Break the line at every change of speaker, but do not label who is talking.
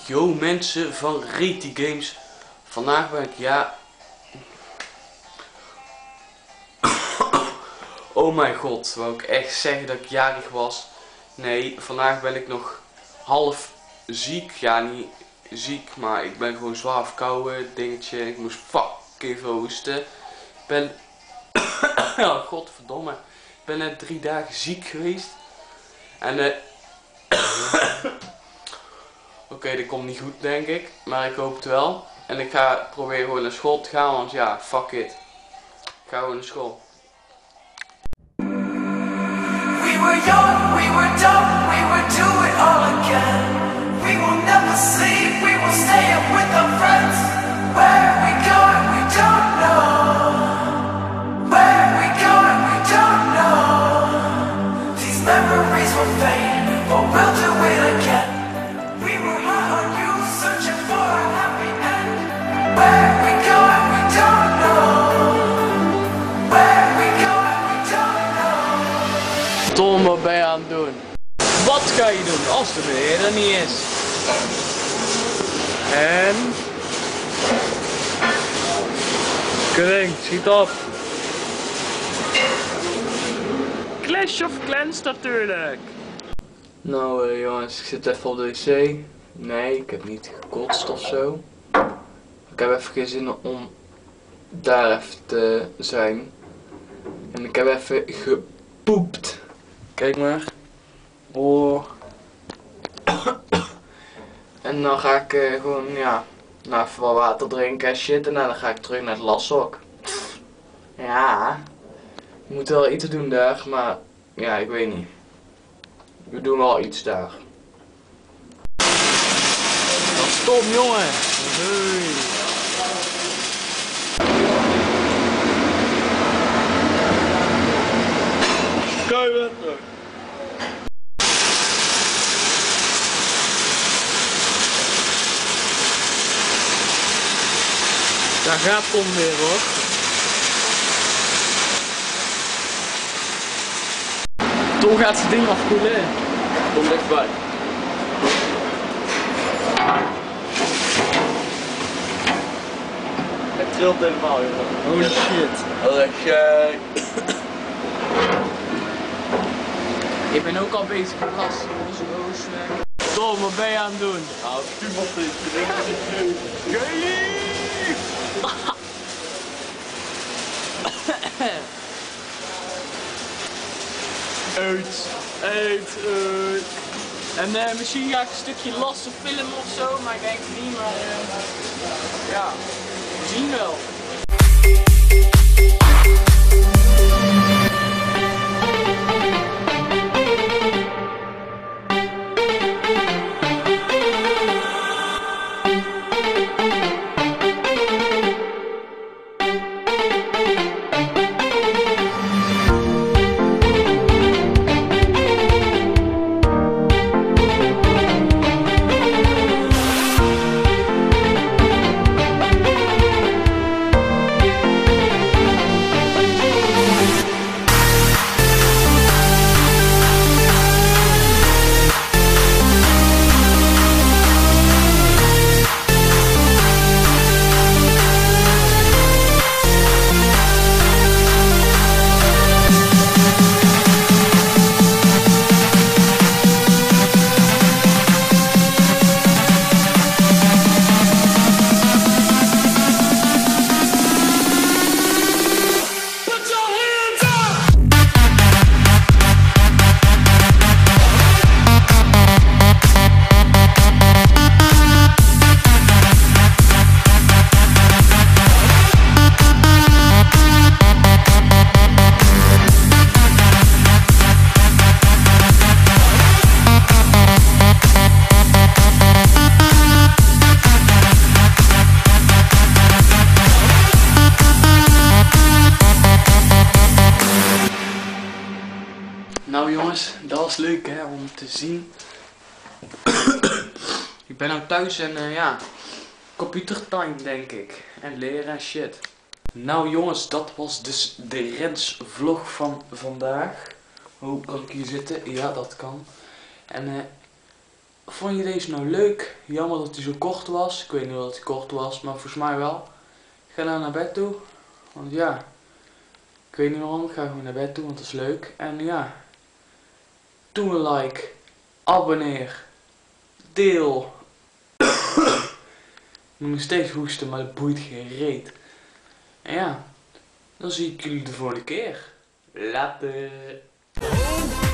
Yo mensen van Reti Games. Vandaag ben ik, ja... Oh mijn god, wou ik echt zeggen dat ik jarig was. Nee, vandaag ben ik nog half ziek. Ja, niet ziek, maar ik ben gewoon zwaar verkouden, dingetje. Ik moest fucking veel hoesten. Ik ben... Ja, godverdomme. Ik ben net 3 dagen ziek geweest. En Oké, dat komt niet goed denk ik, maar ik hoop het wel. En ik ga proberen gewoon naar school te gaan, want ja, fuck it. Ik ga gewoon naar school.
We were young, we were dumb, we would do it all again. We will never sleep, we will stay up with our friends. Where we going, we don't know. Where we going, we don't know. These memories will fade, but we'll do it again. We were high on you, searching for a happy end. Where we going, we don't know. Where we going, we don't know.
Tom, wat ben je aan het doen?
Wat ga je doen als de meneer er niet is? En... Kring, schiet op. Clash of Clans natuurlijk.
Nou jongens, ik zit even op de wc. Nee, ik heb niet gekotst of zo. Ik heb even geen zin om daar even te zijn. En ik heb even gepoept. Kijk maar. Oh. En dan ga ik gewoon, ja, nou even wat water drinken en shit. En dan ga ik terug naar het lashok. Ja. Ik moet wel iets doen daar, maar ja, ik weet niet. We doen wel iets daar.
Dan stop jongen. Hey. Kijk weer terug. Daar gaat Tom weer hoor. Tom gaat zijn ding afkoelen.
Kom dichtbij.
Het trilt helemaal jongen. Holy shit.
Ik ben ook al bezig met gasten.
Tom, wat ben je aan het doen?
Nou,
Eet. En misschien ga ik een stukje lassen filmen of zo, maar ik denk het niet, maar ja, we zien wel.
Nou jongens, dat was leuk hè, om te zien. Ik ben nou thuis en ja, computertime denk ik. En leren en shit. Nou jongens, dat was dus de Rens vlog van vandaag. Hoe kan ik hier zitten? Ja, dat kan. En vond je deze nou leuk? Jammer dat hij zo kort was. Ik weet niet of hij kort was, maar volgens mij wel. Ik ga nou naar bed toe. Want ja, ik weet niet waarom. Ik ga gewoon naar bed toe, want dat is leuk. En ja, doe een like. Abonneer. Deel. Ik moet nog steeds hoesten, maar dat boeit geen reet. En ja, dan zie ik jullie de volgende keer. Later.